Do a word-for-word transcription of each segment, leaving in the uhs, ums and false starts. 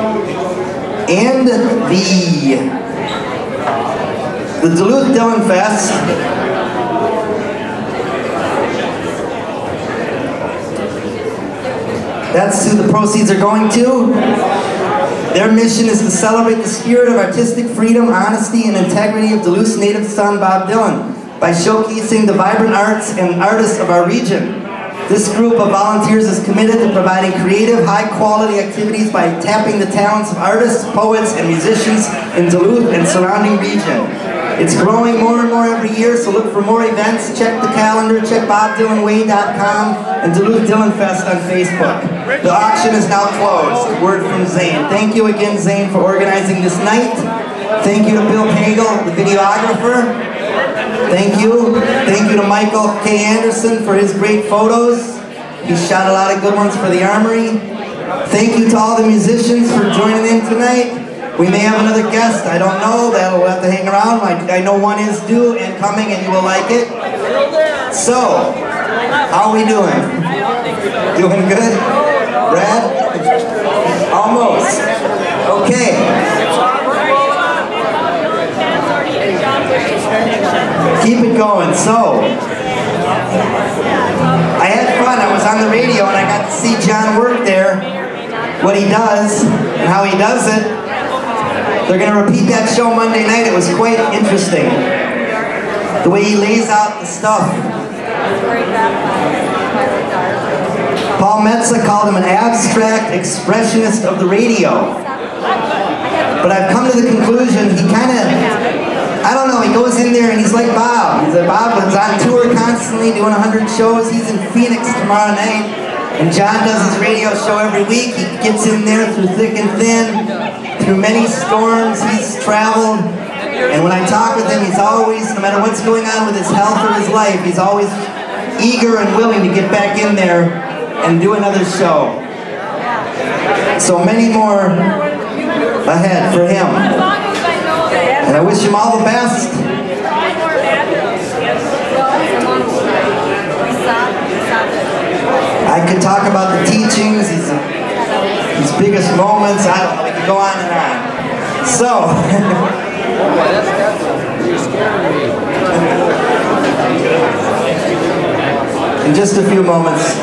and the the Duluth Dylan Fest. That's who the proceeds are going to. Their mission is to celebrate the spirit of artistic freedom, honesty, and integrity of Duluth's native son, Bob Dylan, by showcasing the vibrant arts and artists of our region. This group of volunteers is committed to providing creative, high-quality activities by tapping the talents of artists, poets, and musicians in Duluth and surrounding region. It's growing more and more every year, so look for more events. Check the calendar, check bob dylan way dot com and Duluth Dylan Fest on Facebook. The auction is now closed. Word from Zane. Thank you again, Zane, for organizing this night. Thank you to Bill Pagel, the videographer. Thank you. Thank you to Michael K. Anderson for his great photos. He shot a lot of good ones for the Armory. Thank you to all the musicians for joining in tonight. We may have another guest, I don't know, that'll have to hang around. I, I know one is due and coming and you will like it. So, how are we doing? Doing good? Brad? Almost. Okay. Keep it going. So, I had fun. I was on the radio and I got to see John work there, what he does and how he does it. They're going to repeat that show Monday night. It was quite interesting. The way he lays out the stuff. Paul Metza called him an abstract expressionist of the radio. But I've come to the conclusion he kind of, I don't know, he goes in there and he's like Bob. He's like Bob is on tour constantly, doing a hundred shows. He's in Phoenix tomorrow night. And John does his radio show every week. He gets in there through thick and thin. Through many storms, he's traveled, and when I talk with him, he's always, no matter what's going on with his health or his life, he's always eager and willing to get back in there and do another show. So many more ahead for him. And I wish him all the best. I could talk about the teachings, his, his biggest moments, I don't know, we could go on and on. So, in just a few moments,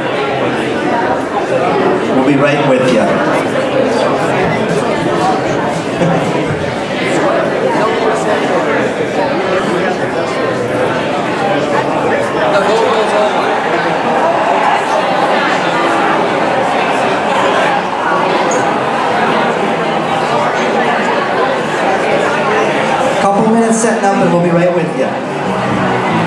we'll be right with you. Couple minutes setting up and we'll be right with you.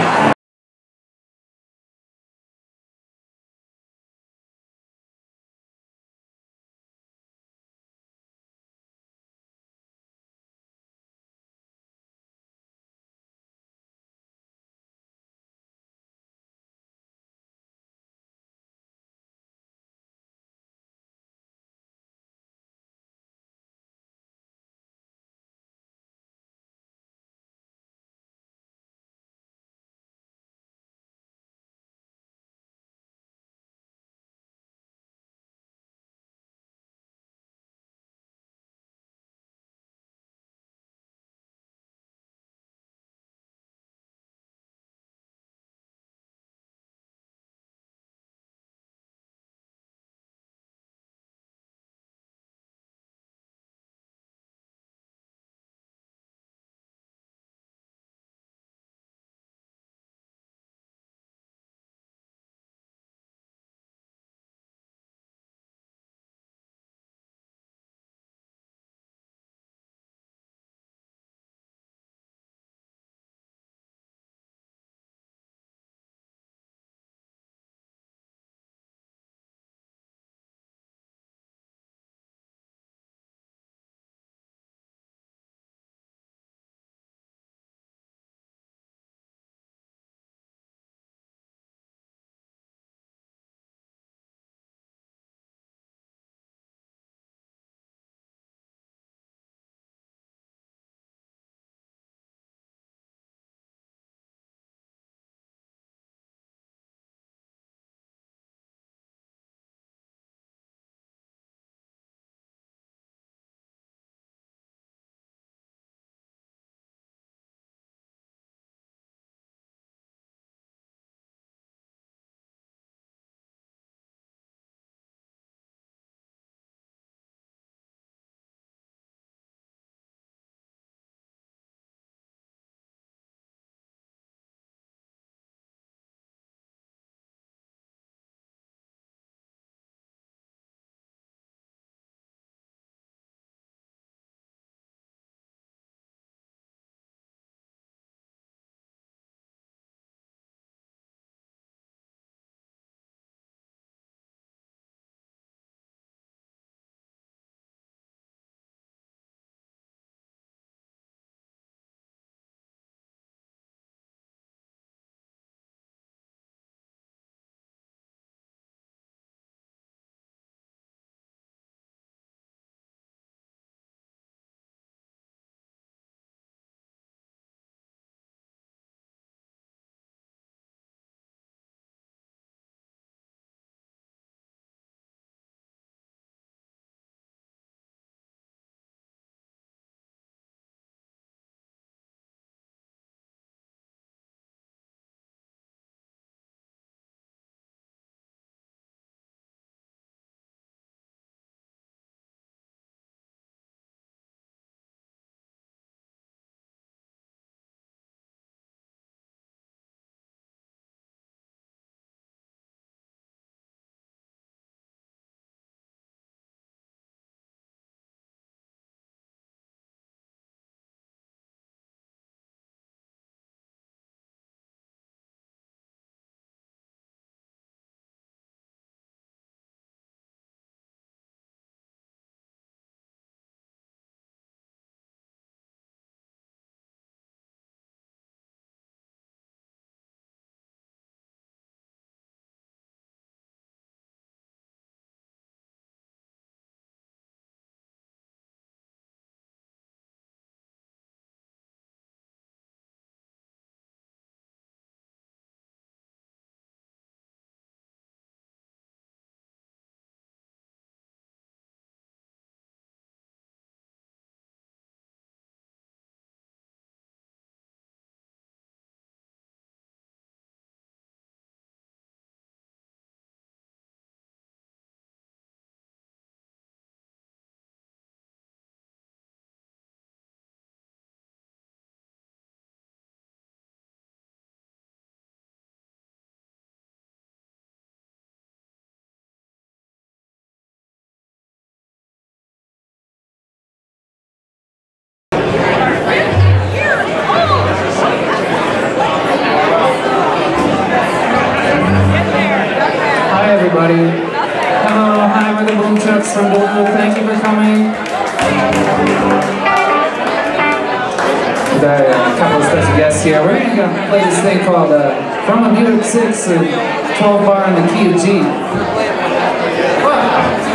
Boomchucks from Duluth. Thank you for coming. With our, uh, a couple of special guests here. We're going to play this thing called uh, From a Buick six and twelve bar in the key of G. Wow.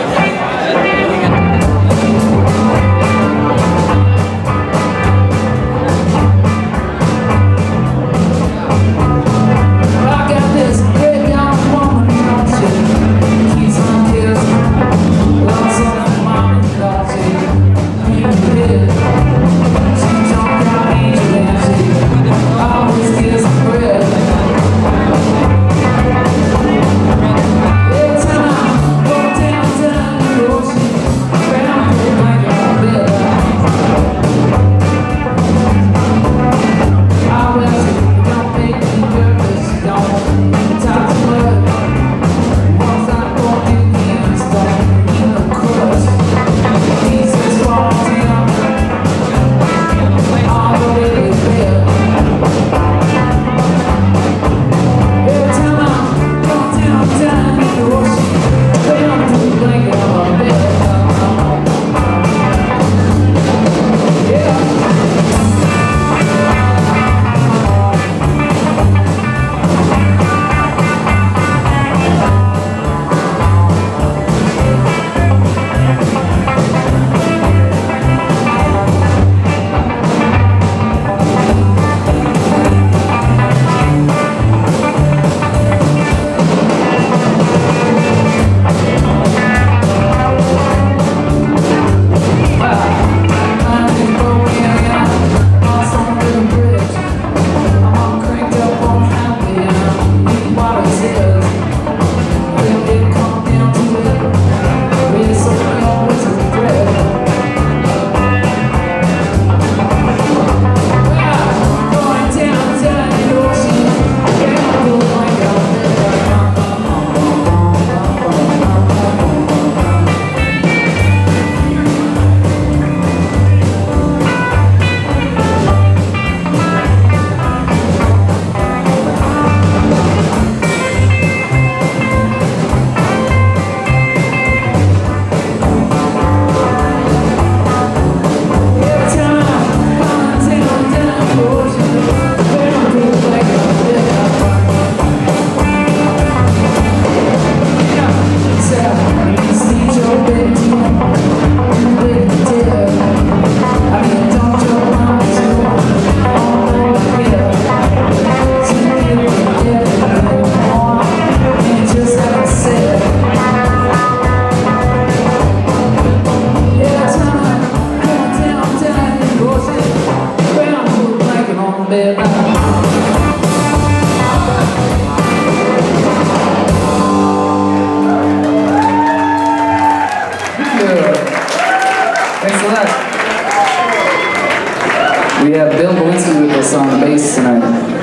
We have Bill Bulinski with us on bass tonight.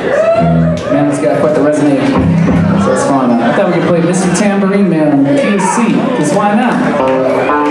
Man, it's got quite the resonating. So it's fun. I thought we could play Mister Tambourine Man on the key of C, because why not?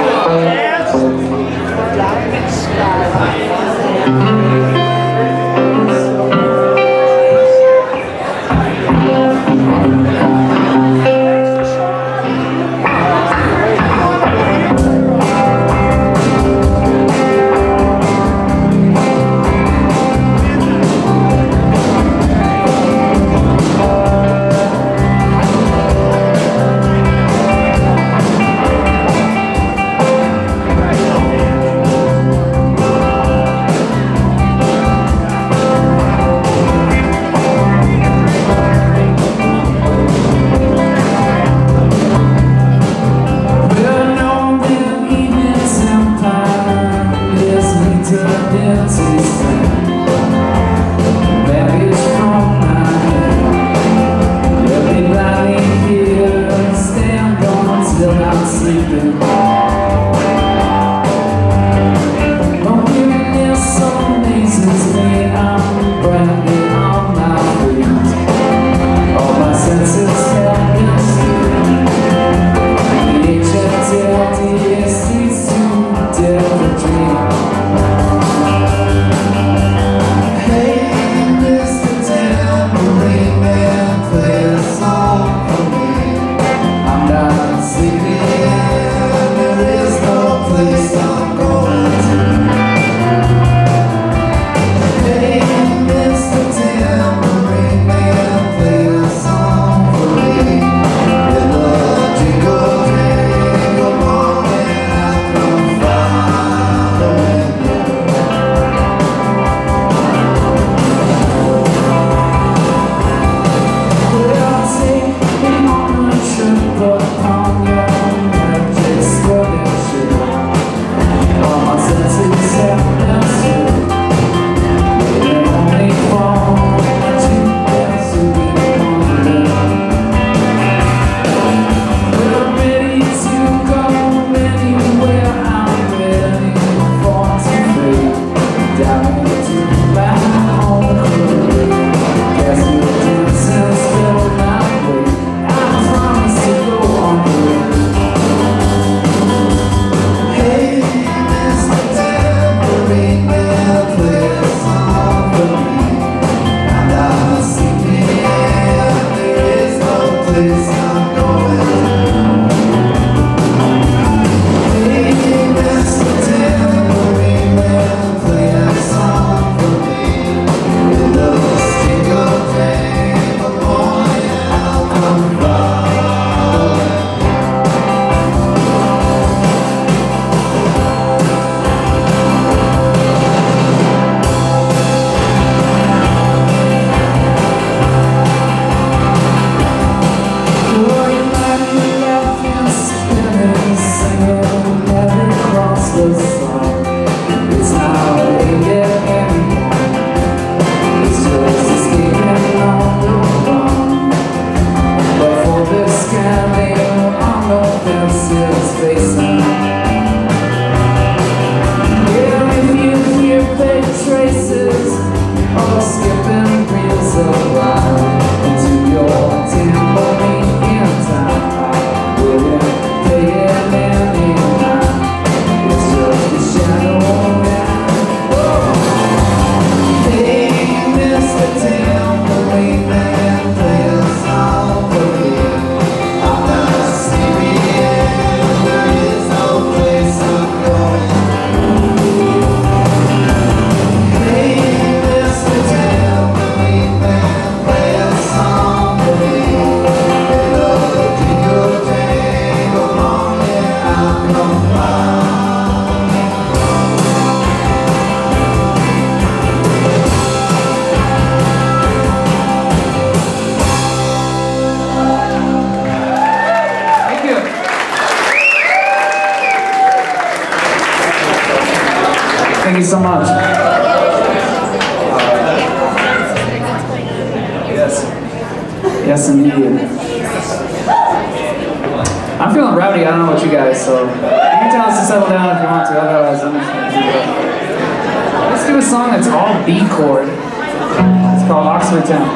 We'll be right back. Thank you so much. Yes. Yes, indeed. I'm feeling rowdy. I don't know about you guys, so you can tell us to settle down if you want to. Otherwise, I'm just gonna do it. Let's do a song that's all B chord. It's called Oxford Town.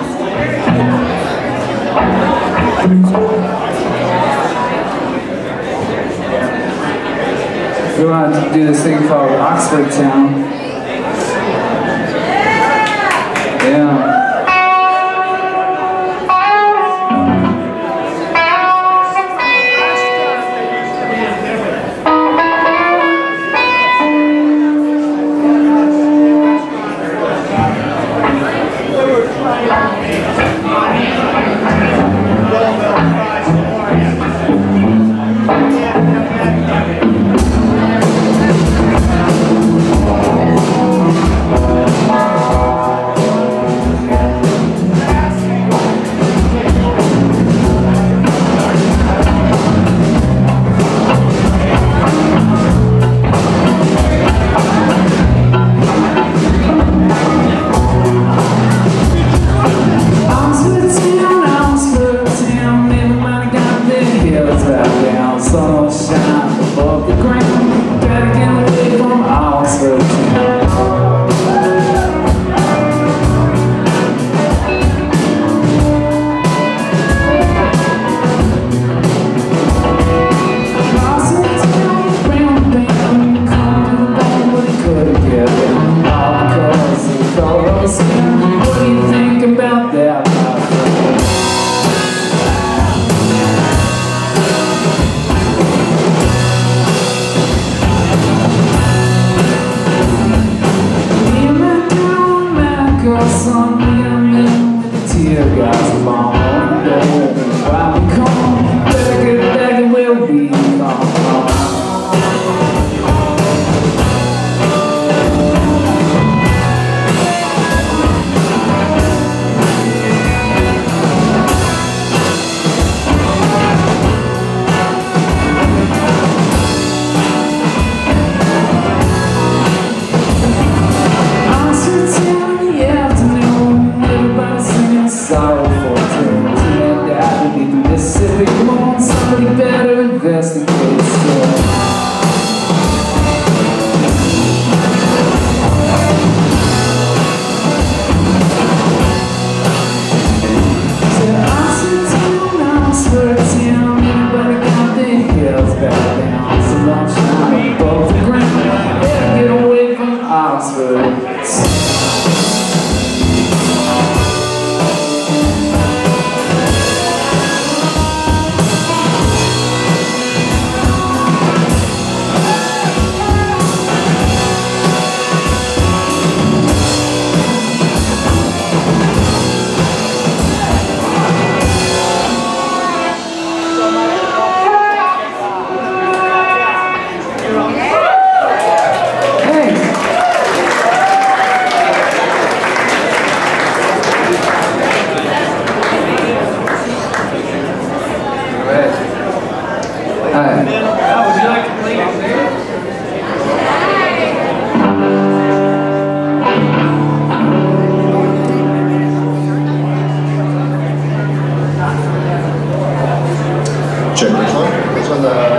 We want to do this thing called Oxford Town. Yeah. Check this one. This one, uh,